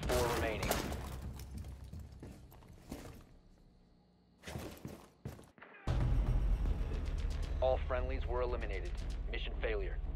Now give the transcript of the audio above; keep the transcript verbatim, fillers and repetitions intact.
four remaining. All friendlies were eliminated. Mission failure.